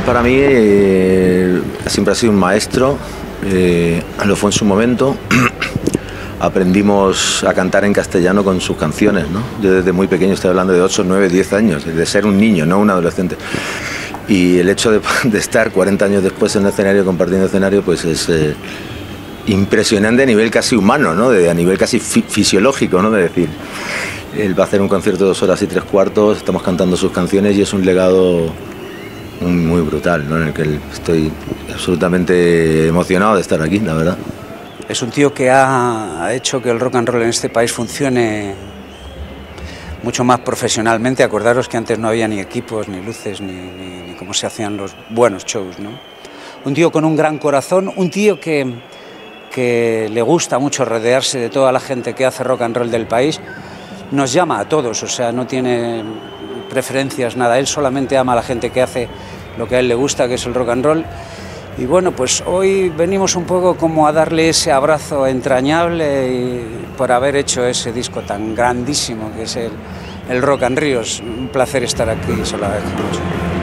Para mí siempre ha sido un maestro, lo fue en su momento. Aprendimos a cantar en castellano con sus canciones, ¿no? Yo desde muy pequeño, estoy hablando de 8, 9, 10 años, de ser un niño, no un adolescente. Y el hecho de estar 40 años después en el escenario, compartiendo escenario, pues es impresionante a nivel casi humano, ¿no? A nivel casi fisiológico, ¿no? De decir, él va a hacer un concierto de 2 horas y 3/4, estamos cantando sus canciones y es un legado muy brutal, ¿no? En el que estoy absolutamente emocionado de estar aquí, la verdad. Es un tío que ha hecho que el rock and roll en este país funcione mucho más profesionalmente. Acordaros que antes no había ni equipos, ni luces, ni cómo se hacían los buenos shows, ¿no? Un tío con un gran corazón, un tío que le gusta mucho rodearse de toda la gente que hace rock and roll del país. Nos llama a todos, o sea, no tiene preferencias, nada. Él solamente ama a la gente que hace lo que a él le gusta, que es el rock and roll. Y bueno, pues hoy venimos un poco como a darle ese abrazo entrañable por haber hecho ese disco tan grandísimo que es el Rock and Ríos. Un placer estar aquí, se lo agradezco mucho.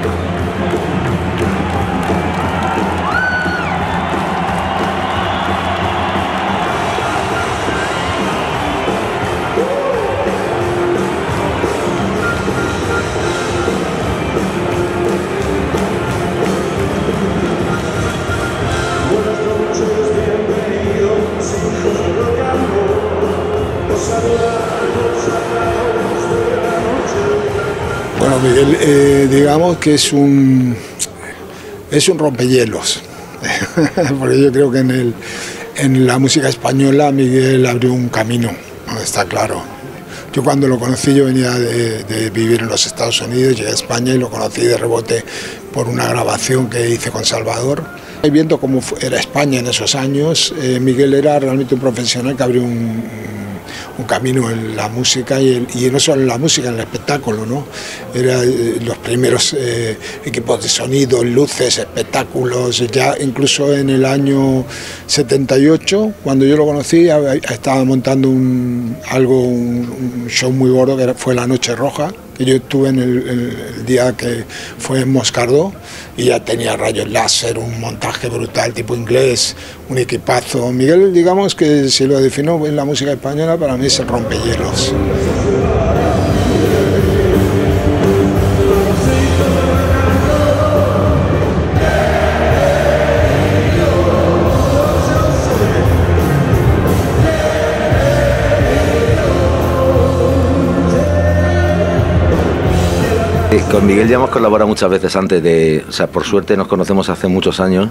Bueno, Miguel, digamos que es un rompehielos, porque yo creo que en la música española Miguel abrió un camino, ¿no? Está claro. Yo cuando lo conocí, yo venía de vivir en los Estados Unidos, llegué a España y lo conocí de rebote por una grabación que hice con Salvador. Y viendo cómo era España en esos años, Miguel era realmente un profesional que abrió un camino en la música y no solo en la música, en el espectáculo, ¿no? Era los primeros equipos de sonido, luces, espectáculos. Ya incluso en el año 78, cuando yo lo conocí, estaba montando un show muy gordo que fue La Noche Roja, que yo estuve en el día que fue en Moscardó, y ya tenía rayos láser, un montaje brutal tipo inglés, un equipazo. Miguel, digamos que si lo defino en la música española, para mí es el rompehielos. Con Miguel ya hemos colaborado muchas veces antes o sea, por suerte nos conocemos hace muchos años.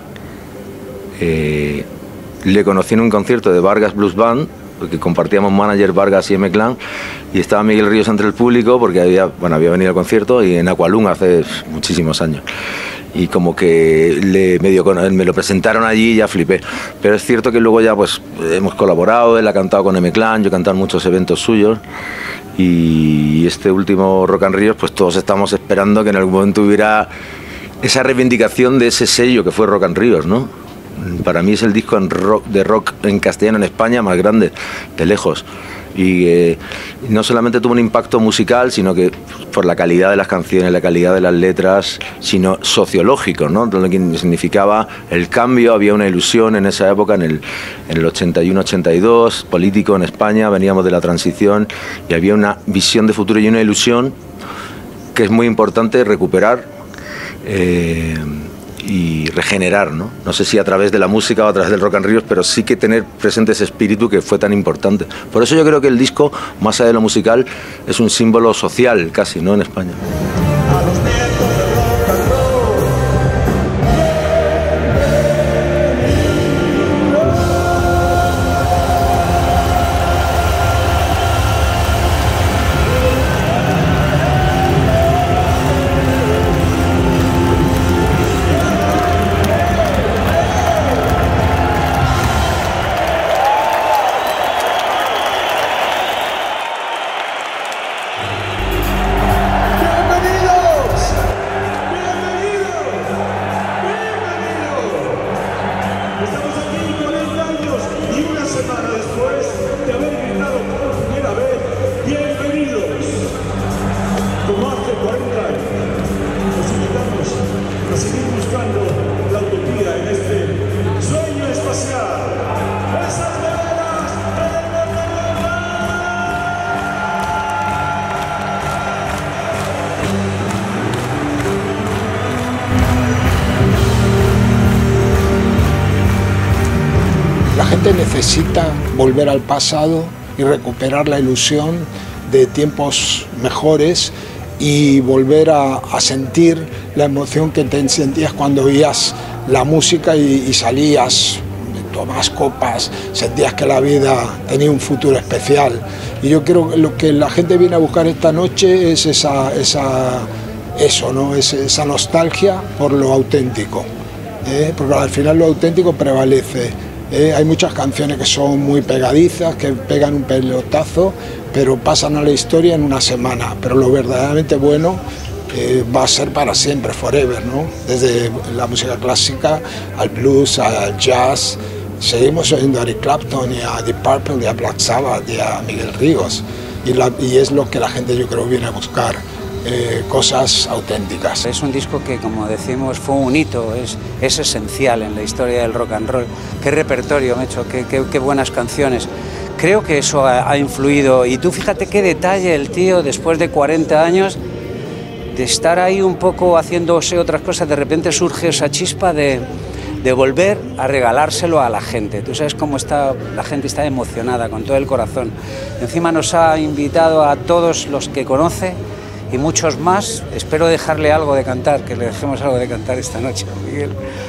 Le conocí en un concierto de Vargas Blues Band, porque compartíamos manager Vargas y M-Clan, y estaba Miguel Ríos entre el público porque había venido al concierto, y en Aqualung hace muchísimos años. Y como que me lo presentaron allí y ya flipé. Pero es cierto que luego ya pues hemos colaborado, él ha cantado con M-Clan, yo he cantado en muchos eventos suyos. Y este último Rock and Ríos, pues todos estamos esperando que en algún momento hubiera esa reivindicación de ese sello que fue Rock and Ríos, ¿no? Para mí es el disco de rock en castellano en España más grande, de lejos. Y no solamente tuvo un impacto musical, sino que por la calidad de las canciones, la calidad de las letras, sino sociológico, ¿no? Lo que significaba el cambio. Había una ilusión en esa época, en el 81-82, político en España, veníamos de la transición y había una visión de futuro y una ilusión que es muy importante recuperar y regenerar, ¿no? No sé si a través de la música o a través del Rock and Ríos, pero sí que tener presente ese espíritu que fue tan importante. Por eso yo creo que el disco, más allá de lo musical, es un símbolo social casi, ¿no? En España. necesita volver al pasado y recuperar la ilusión de tiempos mejores y volver a sentir la emoción que te sentías cuando oías la música y salías, tomabas copas, sentías que la vida tenía un futuro especial. Y yo creo que lo que la gente viene a buscar esta noche es esa nostalgia por lo auténtico, porque al final lo auténtico prevalece. Hay muchas canciones que son muy pegadizas, que pegan un pelotazo, pero pasan a la historia en una semana. Pero lo verdaderamente bueno va a ser para siempre, forever, ¿no? Desde la música clásica al blues, al jazz. Seguimos oyendo a Eric Clapton y a Deep Purple y a Black Sabbath y a Miguel Ríos. Y es lo que la gente, yo creo, viene a buscar. Cosas auténticas. Es un disco que, como decimos, fue un hito, es esencial en la historia del rock and roll. Qué repertorio, Mecho, qué buenas canciones. Creo que eso ha influido. Y tú fíjate qué detalle el tío, después de 40 años, de estar ahí un poco haciéndose otras cosas, de repente surge esa chispa de volver a regalárselo a la gente. Tú sabes cómo la gente está emocionada, con todo el corazón. Encima nos ha invitado a todos los que conoce, y muchos más. Espero dejarle algo de cantar, que le dejemos algo de cantar esta noche, Miguel.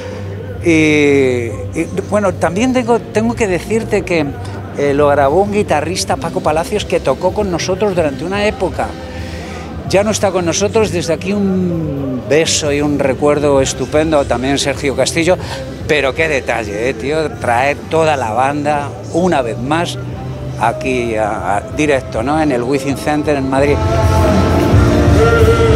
Y bueno, también tengo que decirte que lo grabó un guitarrista, Paco Palacios, que tocó con nosotros durante una época. Ya no está con nosotros, desde aquí un beso y un recuerdo estupendo, también Sergio Castillo, pero qué detalle, tío, traer toda la banda una vez más aquí directo, ¿no? En el Wizzing Center en Madrid.